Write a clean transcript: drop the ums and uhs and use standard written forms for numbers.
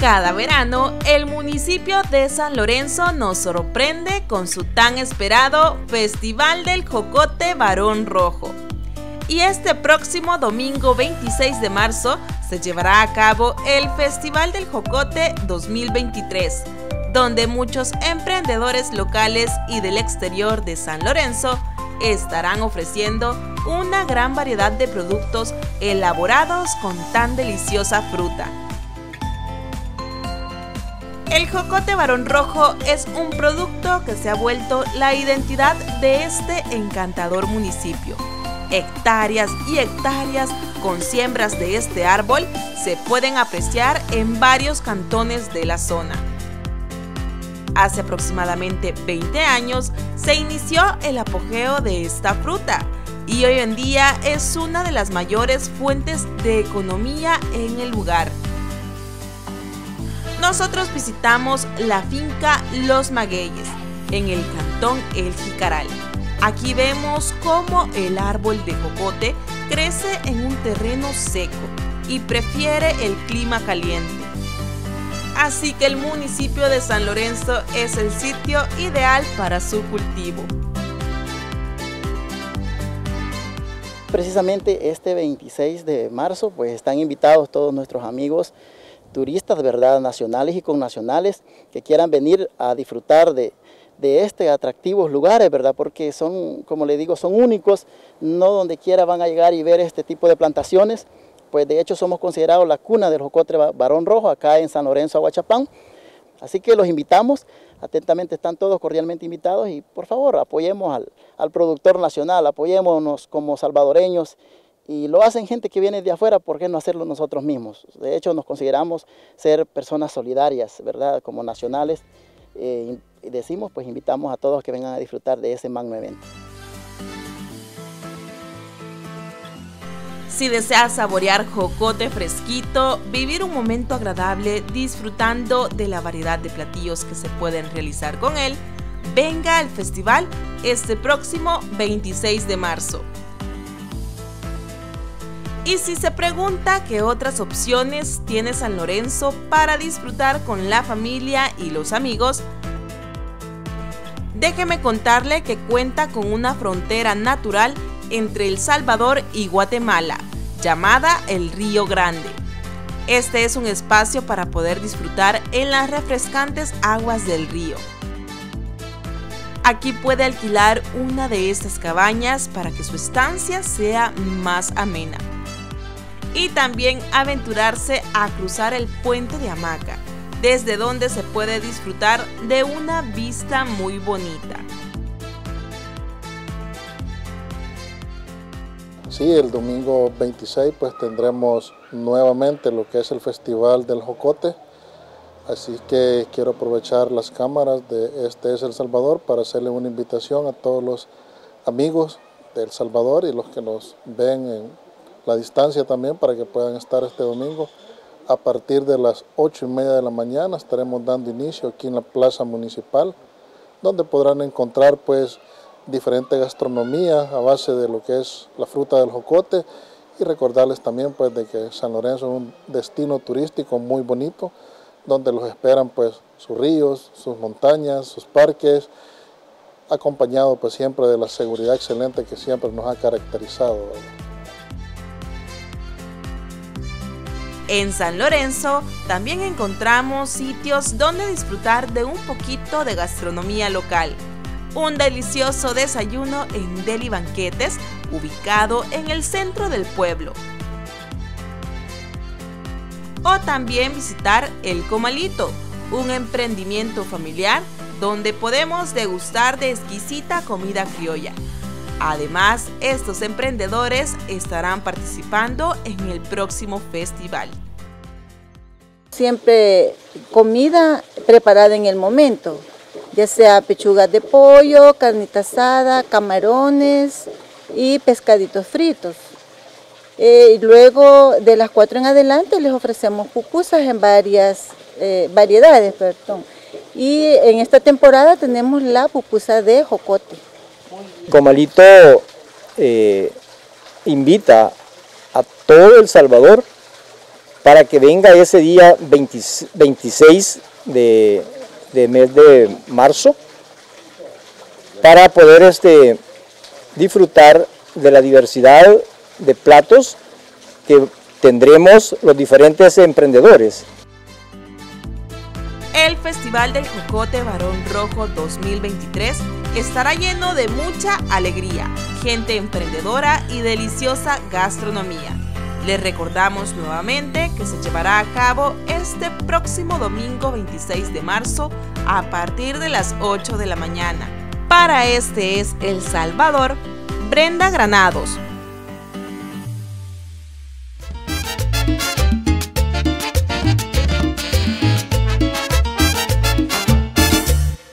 Cada verano, el municipio de San Lorenzo nos sorprende con su tan esperado Festival del Jocote Barón Rojo. Y este próximo domingo 26 de marzo se llevará a cabo el Festival del Jocote 2023, donde muchos emprendedores locales y del exterior de San Lorenzo estarán ofreciendo una gran variedad de productos elaborados con tan deliciosa fruta. El Jocote Barón Rojo es un producto que se ha vuelto la identidad de este encantador municipio. Hectáreas y hectáreas con siembras de este árbol se pueden apreciar en varios cantones de la zona. Hace aproximadamente 20 años se inició el apogeo de esta fruta y hoy en día es una de las mayores fuentes de economía en el lugar. Nosotros visitamos la finca Los Magueyes, en el cantón El Jicaral. Aquí vemos cómo el árbol de jocote crece en un terreno seco y prefiere el clima caliente. Así que el municipio de San Lorenzo es el sitio ideal para su cultivo. Precisamente este 26 de marzo pues están invitados todos nuestros amigos turistas, ¿verdad?, nacionales y connacionales que quieran venir a disfrutar de este atractivos lugares, ¿verdad?, porque son, como le digo, son únicos, no donde quiera van a llegar y ver este tipo de plantaciones. Pues de hecho somos considerados la cuna del Jocote Barón Rojo acá en San Lorenzo, Aguachapán. Así que los invitamos, atentamente están todos cordialmente invitados y por favor apoyemos al productor nacional, apoyémonos como salvadoreños. Y lo hacen gente que viene de afuera, ¿por qué no hacerlo nosotros mismos? De hecho nos consideramos ser personas solidarias, ¿verdad?, como nacionales. Y decimos, pues invitamos a todos que vengan a disfrutar de ese magno evento. Si deseas saborear jocote fresquito, vivir un momento agradable disfrutando de la variedad de platillos que se pueden realizar con él, venga al festival este próximo 26 de marzo. Y si se pregunta qué otras opciones tiene San Lorenzo para disfrutar con la familia y los amigos, déjeme contarle que cuenta con una frontera natural entre El Salvador y Guatemala, llamada el Río Grande. Este es un espacio para poder disfrutar en las refrescantes aguas del río. Aquí puede alquilar una de estas cabañas para que su estancia sea más amena. Y también aventurarse a cruzar el puente de hamaca, desde donde se puede disfrutar de una vista muy bonita. Sí, el domingo 26 pues tendremos nuevamente lo que es el Festival del Jocote, así que quiero aprovechar las cámaras de Este es El Salvador para hacerle una invitación a todos los amigos de El Salvador y los que nos ven en la distancia también para que puedan estar este domingo. A partir de las 8:30 de la mañana estaremos dando inicio aquí en la Plaza Municipal, donde podrán encontrar pues diferente gastronomía a base de lo que es la fruta del jocote y recordarles también pues de que San Lorenzo es un destino turístico muy bonito, donde los esperan pues sus ríos, sus montañas, sus parques, acompañado pues siempre de la seguridad excelente que siempre nos ha caracterizado, ¿verdad? En San Lorenzo también encontramos sitios donde disfrutar de un poquito de gastronomía local. Un delicioso desayuno en Deli Banquetes, ubicado en el centro del pueblo. O también visitar El Comalito, un emprendimiento familiar donde podemos degustar de exquisita comida criolla. Además, estos emprendedores estarán participando en el próximo festival. Siempre comida preparada en el momento, ya sea pechugas de pollo, carnita asada, camarones y pescaditos fritos. Luego de las 4 en adelante les ofrecemos pupusas en varias variedades. Y en esta temporada tenemos la pupusa de jocote. Comalito invita a todo El Salvador para que venga ese día 26 de mes de marzo, para poder disfrutar de la diversidad de platos que tendremos los diferentes emprendedores. El Festival del Jocote Barón Rojo 2023 estará lleno de mucha alegría, gente emprendedora y deliciosa gastronomía. Les recordamos nuevamente que se llevará a cabo este próximo domingo 26 de marzo a partir de las 8 de la mañana. Para Este es El Salvador, Brenda Granados.